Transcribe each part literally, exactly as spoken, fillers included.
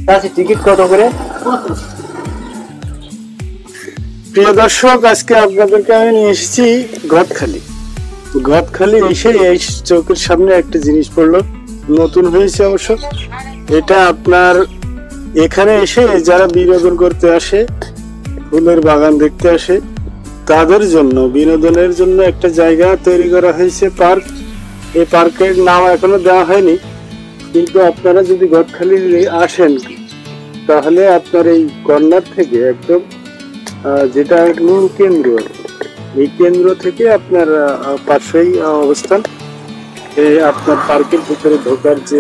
আচ্ছা, টিকিট কত করে? প্রিয় দর্শক, আজকে আপনাদেরকে আমি নিয়ে এসেছি গদখালি। গদখালি এসে এই চৌকের সামনে একটা জিনিস পড়লো, নতুন হয়েছে অবশ্য। এটা আপনার এখানে এসে যারা বিনোদন করতে আসে, ফুলের বাগান দেখতে আসে, তাদের জন্য বিনোদনের জন্য একটা জায়গা তৈরি করা হয়েছে, পার্ক। এই পার্কের নাম এখনো দেওয়া হয়নি, কিন্তু আপনারা যদি গদখালি আসেন তাহলে আপনার এই কর্নার থেকে একদম যেটা মূল কেন্দ্র, এই কেন্দ্র থেকে আপনার পাশেই অবস্থান। আপনার পার্কের ভিতরে ঢোকার যে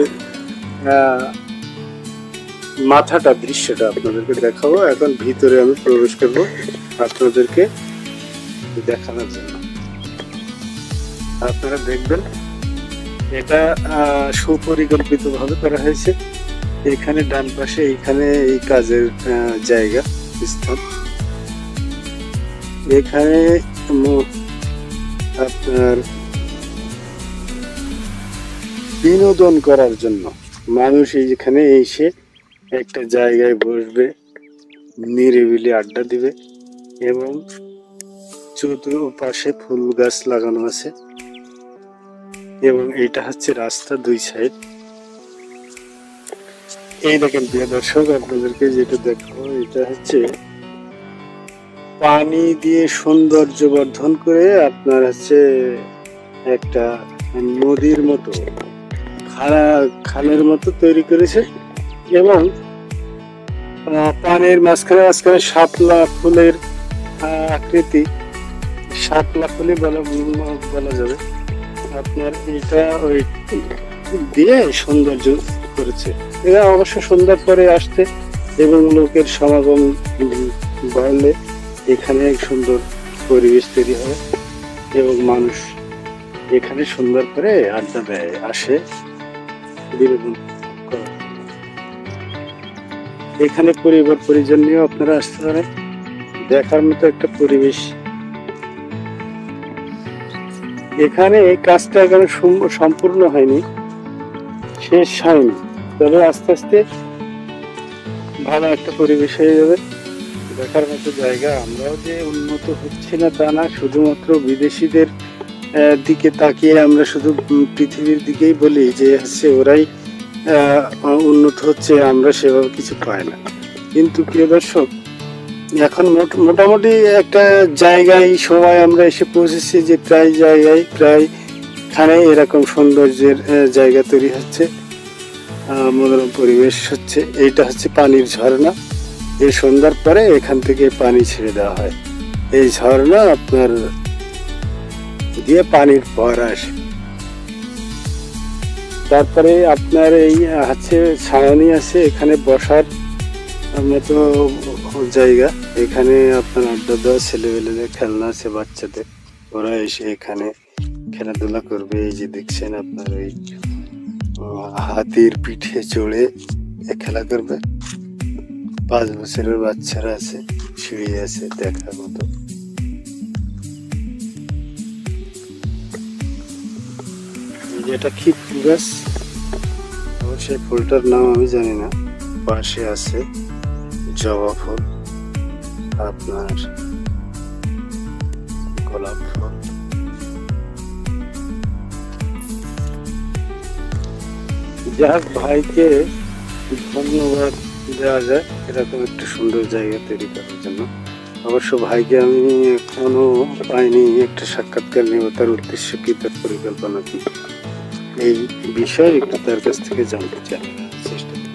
মাথাটা, দৃশ্যটা আপনাদেরকে দেখাবো। এখন ভিতরে আমি প্রবেশ করবো আপনাদেরকে দেখানোর জন্য। আপনারা দেখবেন এটা সুপরিকল্পিত ভাবে করা হয়েছে। এখানে ডান পাশে এইখানে এই কাজের জায়গা স্থান। এখানে আপনার বিনোদন করার জন্য মানুষ এইখানে এসে একটা জায়গায় বসবে, নিরিবিলি আড্ডা দিবে, এবং চতুর্পাশে ফুল গাছ লাগানো আছে। এবং এইটা হচ্ছে রাস্তা, দুই সাইড। এই দেখেন প্রিয় দর্শক, আপনাদেরকে যেটা দেখো, এটা হচ্ছে পানি দিয়ে সৌন্দর্য বর্ধন করে আপনার হচ্ছে একটা নদীর মতো, খাড়া খালের মতো তৈরি করেছে। এবং পানির মাঝখানে মাঝখানে শাপলা ফুলের আকৃতি, শাপলা ফুলে বলা বলা যাবে আপনার। এটা ওই দিয়ে সৌন্দর্য করেছে। এরা অবশ্য সন্ধ্যার পরে আসতে এবং লোকের সমাগম বাড়লে এখানে এক সুন্দর পরিবেশ তৈরি হয় এবং মানুষ এখানে সুন্দর করে আড্ডা দেয়, আসে বিনোদন করে। এখানে পরিবার পরিজন নিয়েও আপনারা আসতে পারেন, দেখার মতো একটা পরিবেশ। এখানে এই কাজটা এখনো সম্পূর্ণ হয়নি, শেষ হয়নি, তবে আস্তে আস্তে ভালো একটা পরিবেশ হয়ে যাবে, দেখার মতো জায়গা। আমরাও যে উন্নত হচ্ছে না তা না, শুধুমাত্র বিদেশিদের দিকে তাকিয়ে আমরা শুধু পৃথিবীর দিকেই বলি যে হচ্ছে ওরাই উন্নত হচ্ছে, আমরা সেভাবে কিছু পাই না। কিন্তু প্রিয় দর্শক, এখন মোটামুটি একটা জায়গায় সবাই আমরা এসে পৌঁছেছি যে প্রায় জায়গায় প্রায় খানে এরকম সৌন্দর্যের জায়গা তৈরি হচ্ছে, মনোরম পরিবেশ হচ্ছে। এইটা হচ্ছে পানির ঝর্ণা। এই সন্ধ্যার পরে এখান থেকে পানি ছেড়ে দেওয়া হয়। এই ঝর্ণা আপনার দিয়ে পানির ফোয়ারা আসে। তারপরে আপনার এই হচ্ছে ছাউনি আছে, এখানে বসার মতো জায়গা। এখানে আপনার আড্ডা দেওয়া, ছেলেবেলেদের খেলনা আছে বাচ্চাদের, ওরা এসে এখানে খেলাধুলা করবে। এই যে দেখছেন আপনার ওই হাতির পিঠে চড়ে খেলা করবে, পাঁচ বছরের বাচ্চারা আছে, সিঁড়ি আছে দেখার মতো। এটা কি ফুল গাছ, অবশ্যই ফুলটার নাম আমি জানি না। পাশে আছে জবা ফুল, আপনার গোলাপ ফুল। যাক, ভাইকে ধন্যবাদ দেওয়া যায় এরকম একটা সুন্দর জায়গা তৈরি করার জন্য। অবশ্য ভাইকে আমি এখনো পাইনি, একটা সাক্ষাৎকার নেব, তার উদ্দেশ্য কি, তার পরিকল্পনা কি, এই বিষয়ে একটু তার কাছ থেকে জানতে চাই, চেষ্টা করি।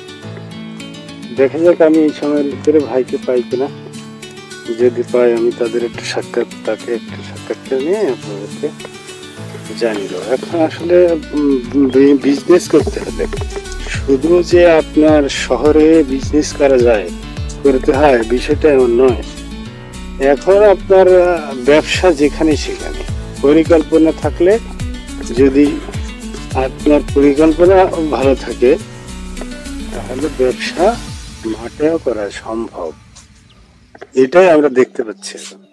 দেখা যাক আমি এই সময়ের ভিতরে ভাইকে পাই কিনা। যদি পাই আমি তাদের একটা সাক্ষাৎ তাকে একটা সাক্ষাৎকার নিয়ে আপনাদেরকে জানিয়ে দেবো। এখন আসলে বিজনেস করতে হলে শুধু যে আপনার শহরে বিজনেস করা যায়, করতে হয়, বিষয়টা এমন নয়। এখন আপনার ব্যবসা যেখানে সেখানে, পরিকল্পনা থাকলে, যদি আপনার পরিকল্পনা ভালো থাকে তাহলে ব্যবসা মাঠেও করা সম্ভব। এটাই আমরা দেখতে পাচ্ছি।